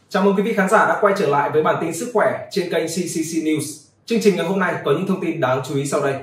Chào mừng quý vị khán giả đã quay trở lại với bản tin sức khỏe trên kênh CCC News. Chương trình ngày hôm nay có những thông tin đáng chú ý sau đây.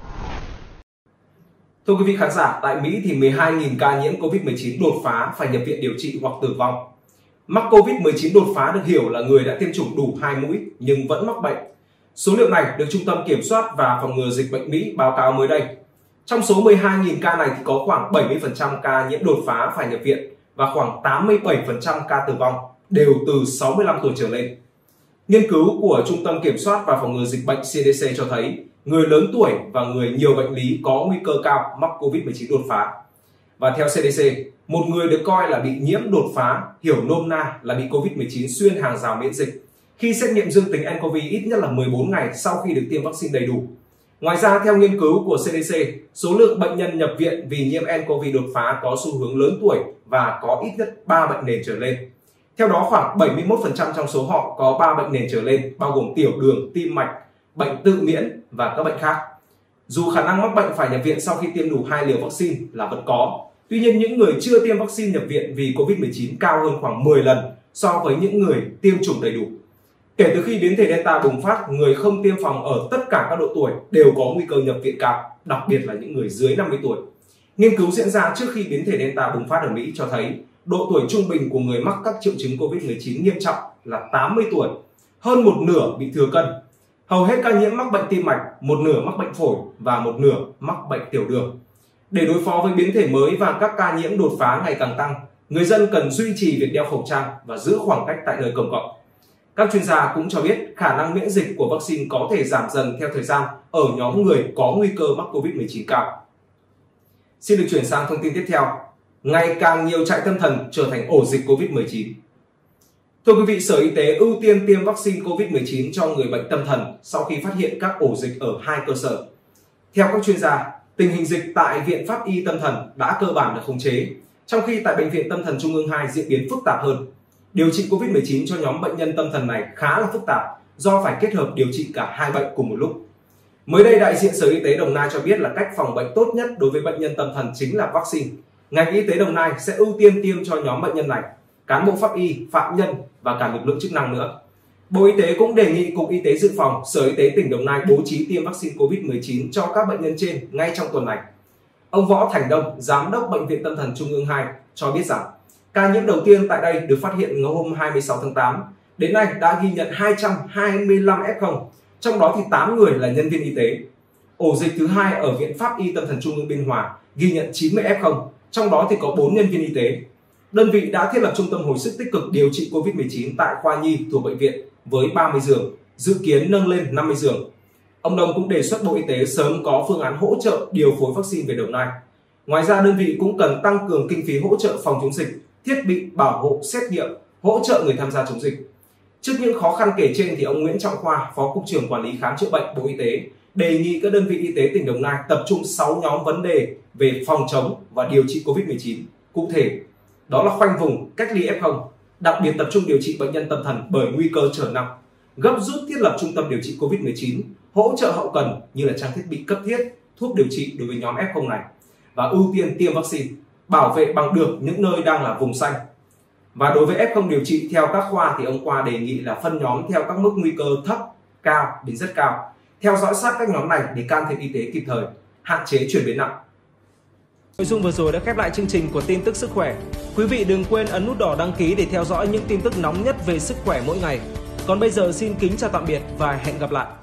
Thưa quý vị khán giả, tại Mỹ thì 12.000 ca nhiễm Covid-19 đột phá phải nhập viện điều trị hoặc tử vong. Mắc Covid-19 đột phá được hiểu là người đã tiêm chủng đủ 2 mũi nhưng vẫn mắc bệnh. Số liệu này được Trung tâm Kiểm soát và Phòng ngừa Dịch bệnh Mỹ báo cáo mới đây. Trong số 12.000 ca này thì có khoảng 70% ca nhiễm đột phá phải nhập viện và khoảng 87% ca tử vong đều từ 65 tuổi trở lên. Nghiên cứu của Trung tâm Kiểm soát và Phòng ngừa Dịch bệnh CDC cho thấy người lớn tuổi và người nhiều bệnh lý có nguy cơ cao mắc Covid-19 đột phá. Và theo CDC, một người được coi là bị nhiễm đột phá, hiểu nôm na là bị Covid-19 xuyên hàng rào miễn dịch khi xét nghiệm dương tính nCoV ít nhất là 14 ngày sau khi được tiêm vaccine đầy đủ. Ngoài ra, theo nghiên cứu của CDC, số lượng bệnh nhân nhập viện vì nhiễm nCoV đột phá có xu hướng lớn tuổi và có ít nhất 3 bệnh nền trở lên. Theo đó, khoảng 71% trong số họ có 3 bệnh nền trở lên, bao gồm tiểu đường, tim mạch, bệnh tự miễn và các bệnh khác. Dù khả năng mắc bệnh phải nhập viện sau khi tiêm đủ 2 liều vaccine là vẫn có, tuy nhiên những người chưa tiêm vaccine nhập viện vì Covid-19 cao hơn khoảng 10 lần so với những người tiêm chủng đầy đủ. Kể từ khi biến thể Delta bùng phát, người không tiêm phòng ở tất cả các độ tuổi đều có nguy cơ nhập viện cao, đặc biệt là những người dưới 50 tuổi. Nghiên cứu diễn ra trước khi biến thể Delta bùng phát ở Mỹ cho thấy độ tuổi trung bình của người mắc các triệu chứng Covid-19 nghiêm trọng là 80 tuổi, hơn một nửa bị thừa cân. Hầu hết ca nhiễm mắc bệnh tim mạch, một nửa mắc bệnh phổi và một nửa mắc bệnh tiểu đường. Để đối phó với biến thể mới và các ca nhiễm đột phá ngày càng tăng, người dân cần duy trì việc đeo khẩu trang và giữ khoảng cách tại nơi công cộng. Các chuyên gia cũng cho biết khả năng miễn dịch của vaccine có thể giảm dần theo thời gian ở nhóm người có nguy cơ mắc Covid-19 cao. Xin được chuyển sang thông tin tiếp theo. Ngày càng nhiều trại tâm thần trở thành ổ dịch Covid-19. Thưa quý vị, Sở Y tế ưu tiên tiêm vaccine Covid-19 cho người bệnh tâm thần sau khi phát hiện các ổ dịch ở 2 cơ sở. Theo các chuyên gia, tình hình dịch tại Viện Pháp y Tâm thần đã cơ bản được khống chế, trong khi tại Bệnh viện Tâm thần Trung ương 2 diễn biến phức tạp hơn. Điều trị Covid-19 cho nhóm bệnh nhân tâm thần này khá là phức tạp do phải kết hợp điều trị cả hai bệnh cùng một lúc. Mới đây, đại diện Sở Y tế Đồng Nai cho biết là cách phòng bệnh tốt nhất đối với bệnh nhân tâm thần chính là vaccine. Ngành y tế Đồng Nai sẽ ưu tiên tiêm cho nhóm bệnh nhân này, cán bộ pháp y, phạm nhân và cả lực lượng chức năng nữa. Bộ Y tế cũng đề nghị Cục Y tế Dự phòng, Sở Y tế tỉnh Đồng Nai bố trí tiêm vaccine Covid-19 cho các bệnh nhân trên ngay trong tuần này. Ông Võ Thành Đông, Giám đốc Bệnh viện Tâm thần Trung ương 2 cho biết rằng ca nhiễm đầu tiên tại đây được phát hiện ngày hôm 26 tháng 8. Đến nay đã ghi nhận 225 F0, trong đó thì 8 người là nhân viên y tế. Ổ dịch thứ hai ở Viện Pháp y Tâm thần Trung ương Biên Hòa ghi nhận 90 F0, trong đó thì có 4 nhân viên y tế. Đơn vị đã thiết lập trung tâm hồi sức tích cực điều trị Covid-19 tại khoa nhi thuộc bệnh viện với 30 giường, dự kiến nâng lên 50 giường. Ông Đông cũng đề xuất Bộ Y tế sớm có phương án hỗ trợ điều phối vaccine về Đồng Nai. Ngoài ra, đơn vị cũng cần tăng cường kinh phí hỗ trợ phòng chống dịch, thiết bị bảo hộ xét nghiệm, hỗ trợ người tham gia chống dịch. Trước những khó khăn kể trên thì ông Nguyễn Trọng Khoa, Phó Cục trưởng Quản lý Khám chữa bệnh Bộ Y tế, đề nghị các đơn vị y tế tỉnh Đồng Nai tập trung 6 nhóm vấn đề về phòng chống và điều trị Covid-19. Cụ thể, đó là khoanh vùng, cách ly F0, đặc biệt tập trung điều trị bệnh nhân tâm thần bởi nguy cơ trở nặng, gấp rút thiết lập trung tâm điều trị Covid-19, hỗ trợ hậu cần như là trang thiết bị cấp thiết, thuốc điều trị đối với nhóm F0 này và ưu tiên tiêm vaccine, bảo vệ bằng được những nơi đang là vùng xanh. Và đối với F0 điều trị theo các khoa thì ông Khoa đề nghị là phân nhóm theo các mức nguy cơ thấp, cao đến rất cao, theo dõi sát các nhóm này để can thiệp y tế kịp thời, hạn chế chuyển biến nặng. Nội dung vừa rồi đã khép lại chương trình của tin tức sức khỏe. Quý vị đừng quên ấn nút đỏ đăng ký để theo dõi những tin tức nóng nhất về sức khỏe mỗi ngày. Còn bây giờ xin kính chào tạm biệt và hẹn gặp lại.